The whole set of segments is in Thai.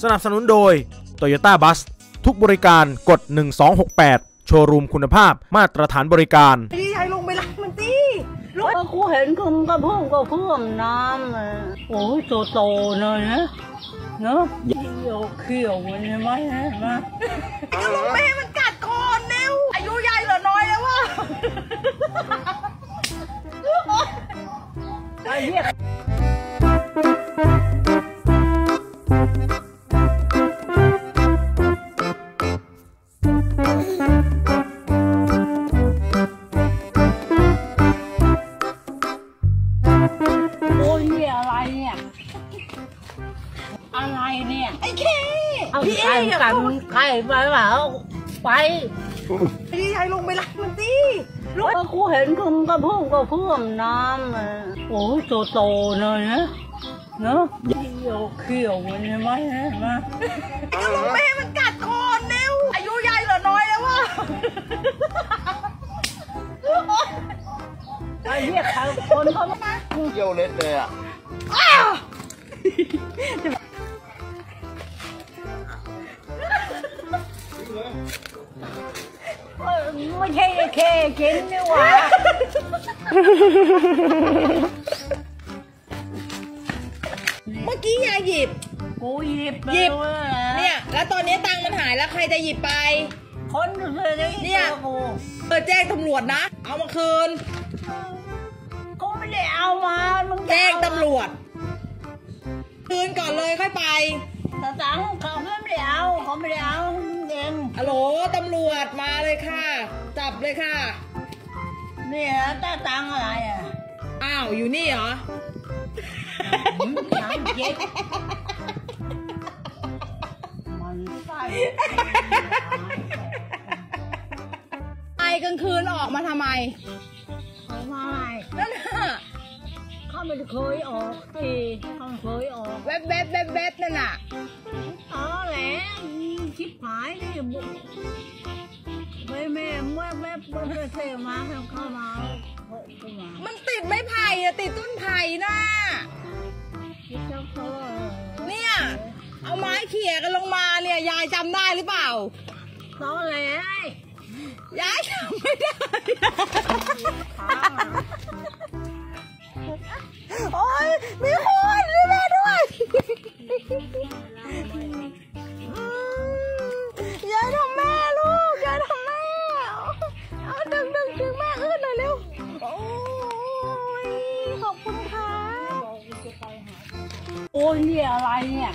สนับสนุนโดย Toyota Bus ทุกบริการกด1268โชว์รูมคุณภาพมาตรฐานบริการพี่ชายลงไปรับมันสิรถกูเห็นก็เพิ่มน้ำโอ้ยโตเลยนะเนาะเขียวมันใช่ไหมมาก็ลงไปให้มันกัดก่อนเร็วอายุยายเหลือน้อยแล้วว่ะไอ้เนี่ยอะไรเนี่ยไอ้เคเอากันใครไปเปล่าไปพี่ชายลงไปรับมันสิรถกูเห็นก็เพิ่มน้ำโอ้ยโตเลยนะเนาะเขียวมันใช่ไหมมาก็ลงไปให้มันกัดก่อนเร็วอายุยายเหลือน้อยแล้วว่ะไอ้เนี่ยคนเขาเยี่ยวเล็ดเลยอ่ะไม่ใช่เคกินนี่หว่าเมื่อกี้ยายหยิบกูหยิบเนี่ยแล้วตอนนี้ตังค์มันหายแล้วใครจะหยิบไปคนเนี่ยแจ้งตำรวจนะเอามาคืนก็ไม่ได้เอามามึงแจ้งตำรวจคืนก่อนเลยค่อยไปตังค์เขาไม่ได้เอาเองฮัลโหลตำรวจมาเลยค่ะจับเลยค่ะเนี่ยตังค์อะไรอ่ะอ้าวอยู่นี่เหรอมันไส้ไอ้กลางคืนออกมาทำไมออกมาอะไรนั่นน่ะเขาไม่เคยออกเขาเคยออกแวบนั่นน่ะอ๋อแหละชิบหายนี่บุกแม่แวบเสียมาเข้ามามันติดไม้ไผ่อะติดต้นไผ่น่ะเนี่ยเอาไม้เขี่ยกันลงมาเนี่ยยายจำได้หรือเปล่าเขาอะไรยายจำไม่ได้โอ๊ยมีคนด้วยแม่ด้วยยายทำแม่ลูกยายทำแม่เอาดึงแม่ขึ้นหน่อยเร็วโอ้ยขอบคุณค่ะโอ้ยเนี่ยอะไรเนี่ย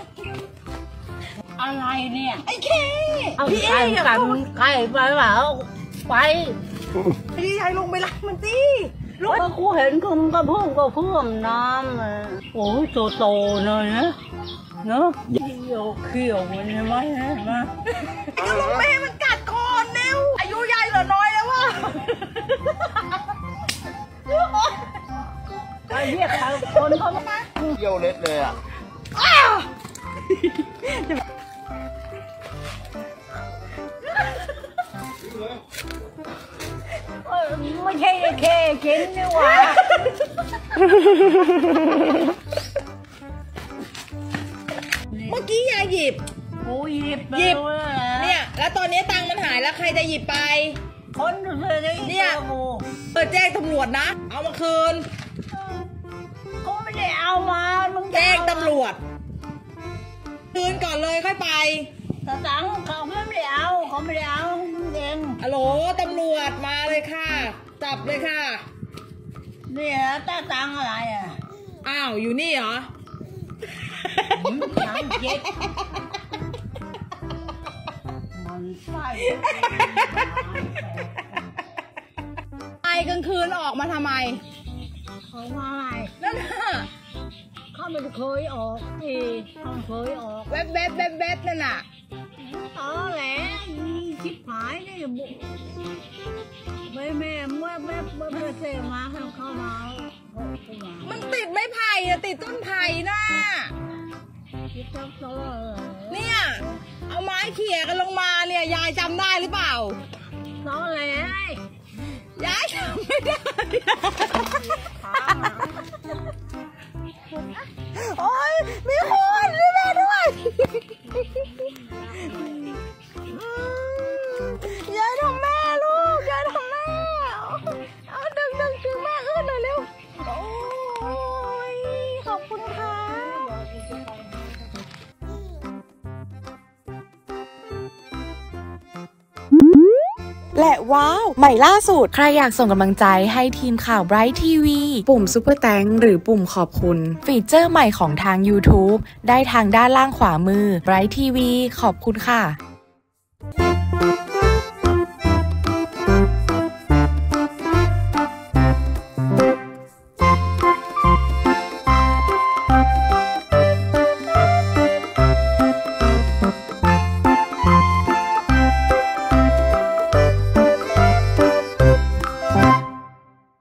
ไอ้เคเอากันใครไปเปล่าไปพี่ชายลงไปรับมันสิรถกูเห็นก็เพิ่มน้ำโอ้ยโตเลยนะเนาะเขียวมันใช่ไหมมาก็ลงไปให้มันกัดก่อนเร็วอายุยายเหลือน้อยแล้วว่ะไอ้เนี่ยคนเขาเยี่ยวเล็ดเลยอ่ะไม่ใช่เคกินนี่หว่าเมื่อกี้ยายหยิบกูหยิบเนี่ยแล้วตอนนี้ตังค์มันหายแล้วใครจะหยิบไปคนเนี่ยแจ้งตำรวจนะเอามาคืนก็ไม่ได้เอามามึงแจ้งตำรวจคืนก่อนเลยค่อยไปตังค์เขาไม่ได้เอาเองฮัลโหลตำรวจมาเลยค่ะจับเลยค่ะเนี่ยตังค์อะไรอ่ะอ้าวอยู่นี่เหรอมันไส้ไอ้กลางคืนออกมาทำไมเขามาอะไรนั่นน่ะเขาไม่เคยออกเขาเคยออกแวบนั่นน่ะอ๋อแหละชิบหายนี่บุกแม่แวบเสียมาเข้ามามันติดไม้ไผ่อะติดต้นไผ่น่ะเนี่ยเอาไม้เขี่ยกันลงมาเนี่ยยายจำได้หรือเปล่าน้องอะไรยายจำไม่ได้โอ๊ยมีคนด้วยแม่ด้วยและว้าวใหม่ล่าสุดใครอยากส่งกำลังใจให้ทีมข่าว Bright TV ปุ่มซุปเปอร์แตงหรือปุ่มขอบคุณฟีเจอร์ใหม่ของทาง YouTube ได้ทางด้านล่างขวามือ Bright TV ขอบคุณค่ะ